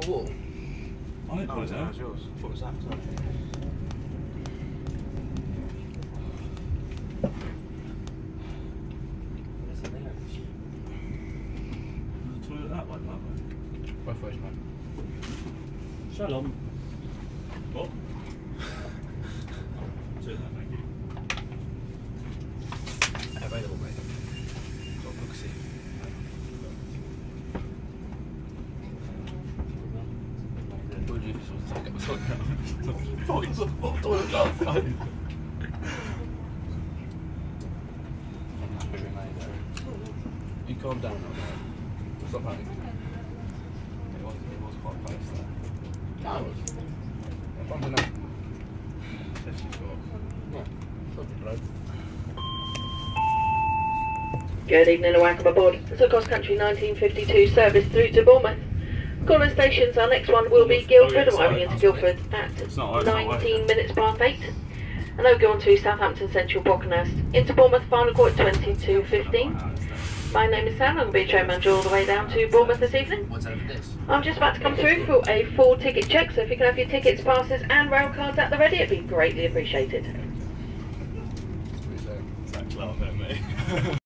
the wall? I didn't put it down. That was yours. I thought it was that. Sorry. The toilet that way, Both ways, mate. Shalom. What? Do that, thank you. Available, mate. Got a book seat. What do you take up the toilet? I thought it was a full toilet last time. You calm down now, mate. Stop panicking. It was quite close there. No, it was. I don't know. Yeah, probably. Good evening and welcome aboard. It's a Cross Country 1952 service through to Bournemouth. Calling stations, our next one will be Guildford, arriving into Guildford at 19 minutes past 8. And then we'll go on to Southampton Central Brockenhurst. Into Bournemouth, final call at 22:15. My name is Sam, I'm going to be a train manager all the way down to Bournemouth this evening. What's over this? I'm just about to come through for a full ticket check, so if you can have your tickets, passes and rail cards at the ready, it'd be greatly appreciated. It's that club, mate.